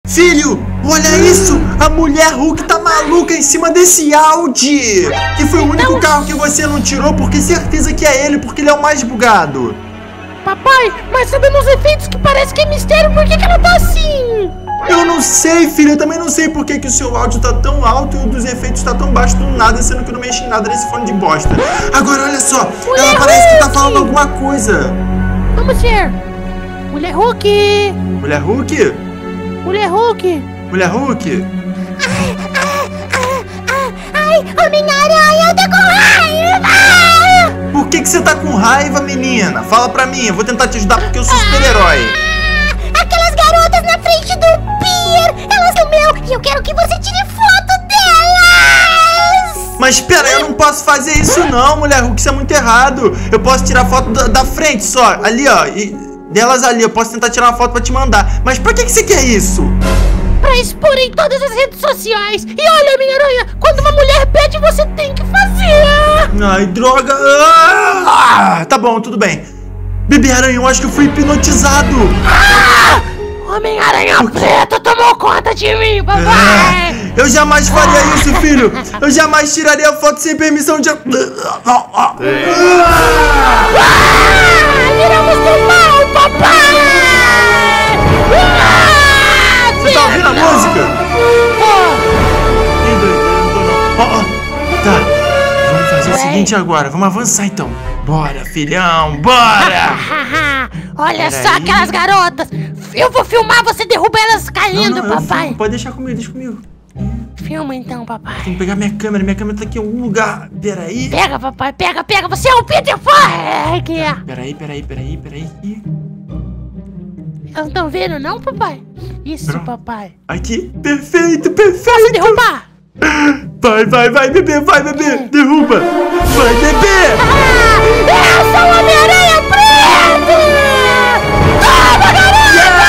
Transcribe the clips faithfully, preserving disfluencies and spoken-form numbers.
Filho, olha isso! A mulher Hulk tá maluca em cima desse Audi! Que foi o único carro que você não tirou, porque certeza que é ele, porque ele é o mais bugado. Papai, mas sabendo os efeitos que parece que é mistério, por que que ela tá assim? Eu não sei, filho, eu também não sei por que, que o seu áudio tá tão alto e o dos efeitos tá tão baixo do nada, sendo que eu não mexi em nada nesse fone de bosta. Agora, olha só, mulher ela parece Hulk. que tá falando alguma coisa. Vamos ver. Mulher Hulk! Mulher Hulk? Mulher Hulk! Mulher Hulk? Ai, ai, ai, ai, Homem-Aranha, eu tô com raiva! Por que que você tá com raiva, menina? Fala pra mim, eu vou tentar te ajudar porque eu sou super-herói. Aquelas garotas na frente do pier, elas são meu e eu quero que você tire foto delas! Mas espera, eu não posso fazer isso não, mulher Hulk, isso é muito errado. Eu posso tirar foto da, da frente só, ali ó, e delas ali, eu posso tentar tirar uma foto pra te mandar. Mas pra que que você quer isso? Pra expor em todas as redes sociais. E olha, Homem-Aranha, quando uma mulher pede, você tem que fazer. Ai, droga. Ah, tá bom, tudo bem. Bebê-Aranha, eu acho que eu fui hipnotizado. Ah! Homem-Aranha preto tomou conta de mim, papai. É, eu jamais faria isso, filho. Eu jamais tiraria foto sem permissão de... Ah, viramos do mal, papai. Ah, você tá ouvindo a música? Oh, oh. Tá, vamos fazer o seguinte agora. Vamos avançar então. Bora, filhão, bora! Olha Pera só aí. aquelas garotas! Eu vou filmar você derruba elas caindo, não, não, papai! Filmo, pode deixar comigo, deixa comigo. Filma então, papai. Tem que pegar minha câmera, minha câmera tá aqui em algum lugar. Peraí. Pega, papai, pega, pega! Você é o Peter Parker! Peraí, peraí, peraí, peraí. Elas não estão vendo não, papai? Isso, Pronto. papai. Aqui, perfeito, perfeito! Posso derrubar? Vai, vai, vai, bebê, vai, bebê! É. Derruba! Vai, bebê! Ah, eu sou o Homem-Aranha preto! Toma, garota!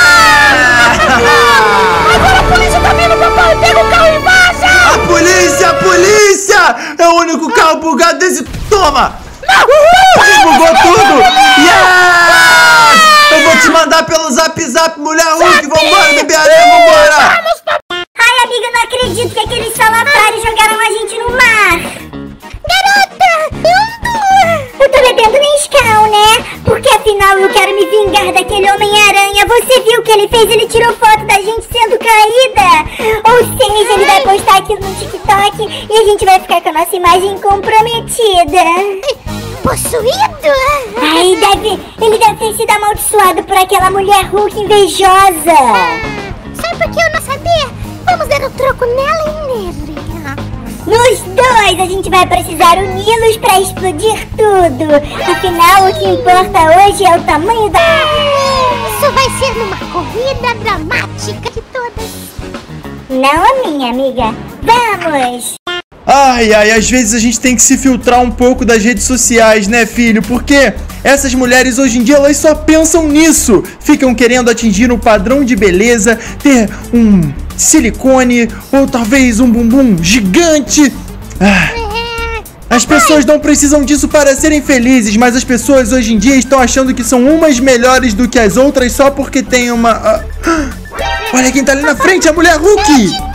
Yeah! Agora a polícia tá vindo, papai! Pega o carro e vaza! A polícia, a polícia! É o único carro bugado desse... Toma! Não! Uhul! Desbugou tudo! Yes! Eu vou te mandar pelo zap zap, mulher Hulk! Vambora, Bebê-Aranha, vambora! Ai, amiga, não acredito que aqueles salafrários jogaram a gente no mar! Garota, eu, eu tô bebendo Nescau, né? Porque afinal eu quero me vingar daquele Homem-Aranha. Você viu o que ele fez? Ele tirou foto da gente sendo caída. Ou seja, ele vai postar aquilo no TikTok e a gente vai ficar com a nossa imagem comprometida. Possuído? Ai, deve, ele deve ter sido amaldiçoado por aquela mulher Hulk invejosa. Ah, sabe por que eu não sabia? Vamos dar um troco nela e nele. Nos dois, a gente vai precisar uni-los pra explodir tudo. Afinal, o que importa hoje é o tamanho da... Isso vai ser numa corrida dramática de todas. Não a minha, amiga. Vamos! Ai, ai, às vezes a gente tem que se filtrar um pouco das redes sociais, né, filho? Porque essas mulheres hoje em dia, elas só pensam nisso. Ficam querendo atingir um padrão de beleza, ter um silicone ou talvez um bumbum gigante. Ah, as pessoas não precisam disso para serem felizes, mas as pessoas hoje em dia estão achando que são umas melhores do que as outras só porque tem uma... Ah, olha quem tá ali na frente, a mulher Hulk!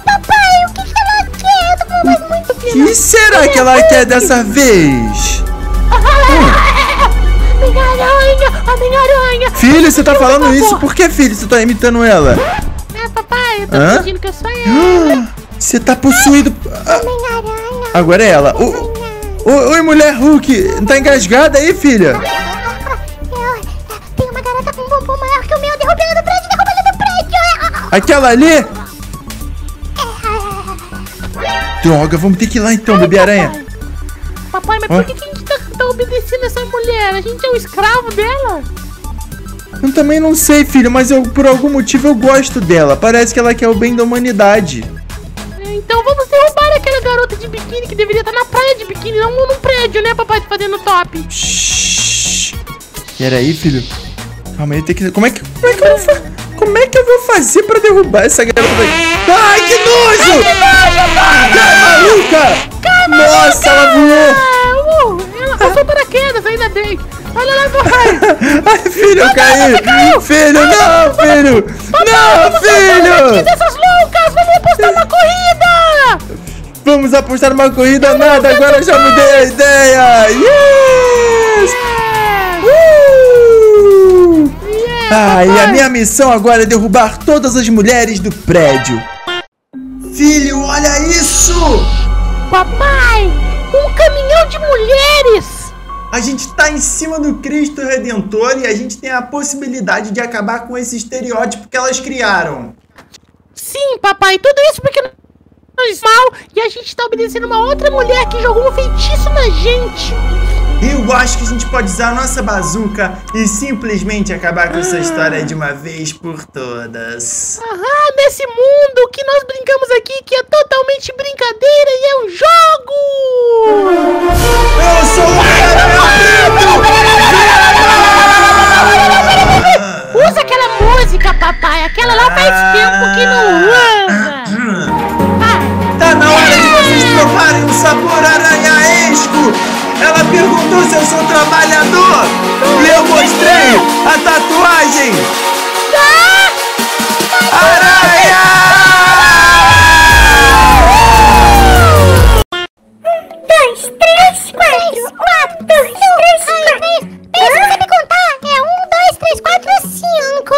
O que será que ela quer dessa vez? Homem-Aranha! Homem-Aranha! Filho, você tá falando isso? Por que, filho, você tá imitando ela? É, papai, eu tô Hã? fingindo que eu sou ela. Você tá possuído... Homem-Aranha! Agora é ela. O... Oi, mulher Hulk. Tá engasgada aí, filha? Tem uma garota com um bumbum maior que o meu. Derrubei ela do prédio, derrubei ela do prédio. Aquela ali? Droga, vamos ter que ir lá então, Bebê-Aranha. Papai, mas por que, que a gente tá, tá obedecendo essa mulher? A gente é um escravo dela? Eu também não sei, filho, mas eu, por algum motivo eu gosto dela. Parece que ela quer o bem da humanidade. Então vamos derrubar aquela garota de biquíni que deveria estar na praia de biquíni, não num prédio, né, papai? Fazendo top. Shhh. Peraí, filho. Calma aí, tem que... Como é que... Como é que eu vou fazer? Como é que eu vou fazer pra derrubar essa garota aí? Ai, que nojo! Ai, que nojo, pai! Cai, maluca! Cai, Nossa, ela voou! Uh, ela passou paraquedas, ainda bem! Olha lá, vai! Ai, filho, eu caí! Filho, não, filho! Não, filho! Meninas essas loucas, vamos apostar uma corrida! Vamos apostar uma corrida nada, agora eu já mudei a ideia! Yes! Uh! Ah, e a minha missão agora é derrubar todas as mulheres do prédio. Filho, olha isso! Papai, um caminhão de mulheres! A gente tá em cima do Cristo Redentor e a gente tem a possibilidade de acabar com esse estereótipo que elas criaram. Sim, papai, tudo isso porque nós mal e a gente tá obedecendo uma outra mulher que jogou um feitiço na gente. Eu acho que a gente pode usar a nossa bazuca e simplesmente acabar com essa história de uma vez por todas. Aham, nesse mundo que nós brincamos aqui que é totalmente brincadeira e é um jogo! Eu sou o Usa aquela música, papai. Aquela lá faz tempo que não usa. Tá na hora de vocês provarem o sabor aranhaesco. Ela perguntou se eu sou trabalhador. E eu mostrei a tatuagem. Aranha! Um, dois, três, quatro. Quatro, dois, três, quatro. Pensa, você me contar. É um, dois, três, quatro, cinco.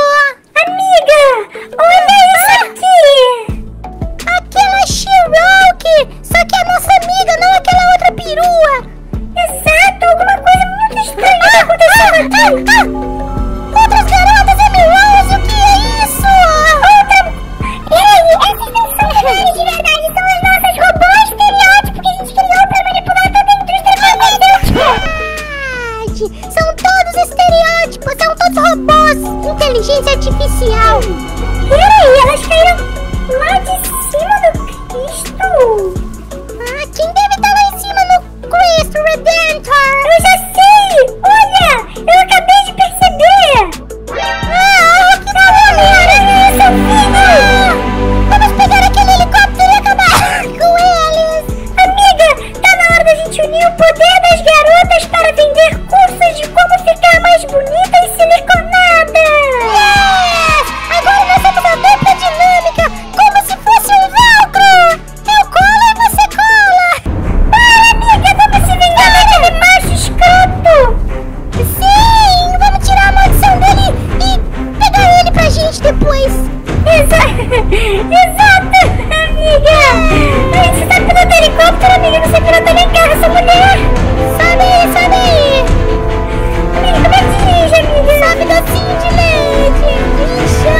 Amiga, olha isso aqui. Aquela Cherokee. Só que é a nossa amiga, não aquela outra perua. Exato, alguma coisa muito estranha tá acontecendo aqui. Ah, ah. Outras garotas, Amy Rose, o que é isso? Outra... Ei, essas não são mulheres de verdade, são as nossas robôs estereótipos que a gente criou pra manipular toda a indústria farmacêutica. São todos estereótipos, são todos robôs. Inteligência artificial. Peraí, elas caíram lá de cima do Cristo. Ah, quem deve estar lá em cima no Cristo Redentor? Eu já sei! Olha! Eu acabei de perceber! Ah, que da Homem-Aranha, seu filho! Vamos pegar aquele helicóptero e acabar com eles! Amiga, tá na hora da gente unir o poder das garotas para vender cursos de como ficar mais bonita e siliconada! Yes! Agora nós temos a dupla dinâmica, como se fosse um velcro! Eu colo e você cola! Vai, amiga, vamos se vingar daquele macho escroto! Sim! Vamos tirar a maldição dele e pegar ele pra gente depois! Exato! Exato, amiga! Ai, você sabe pilotar helicóptero, amiga? Você pilota nem carro, essa mulher! Sobe aí, sobe aí! Amiga, como é que dirige, amiga? Sobe docinho de leite! Ixi!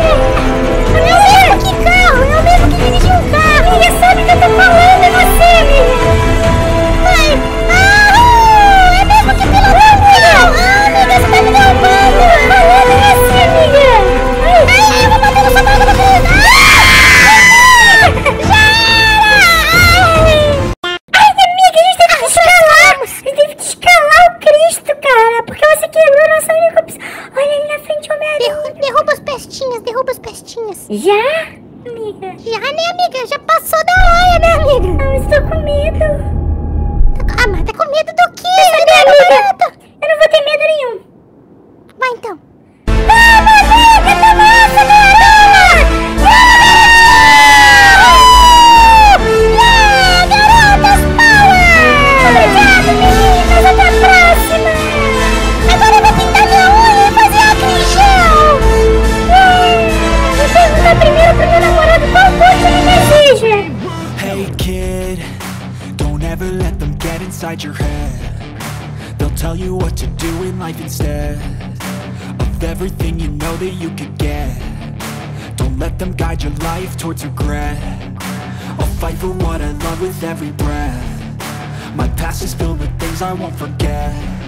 É o mesmo que carro! É o mesmo que dirigir um carro! Amiga, sabe que eu tô falando, é você, amiga! Vai! Ah! É mesmo que pilotar um carro! Ah, amiga, você tá me derrubando! Eu tô falando, é você, amiga! Ai, eu vou bater no seu barco da corrida! Ah! Já era! Ai, amiga, a gente teve que escalar! A gente teve que escalar o Cristo, cara! Porque você quebrou nossa única opção. Olha ali na frente, Homem-Aranha! Derru- derruba as pestinhas, derruba as pestinhas! Já? Amiga? Já, né, amiga? Já passou da hora, né, amiga? Não, eu estou com medo! Ah, mas tá com medo do quê? Quer saber, amiga? Eu não vou ter medo nenhum! Vai então! Vamos, amiga! Toma essa, Aranha! Yeah, garotas, power! Obrigado, meninas! Até a próxima! Agora eu vou pintar minha unha e fazer acrílico gel! Vou perguntar primeiro pro meu namorado qual cor que ele deseja! Hey kid, don't ever let them get inside your head. They'll tell you what to do in life instead of everything you know that you could get. Don't let them guide your life towards regret. I'll fight for what I love with every breath. My past is filled with things I won't forget.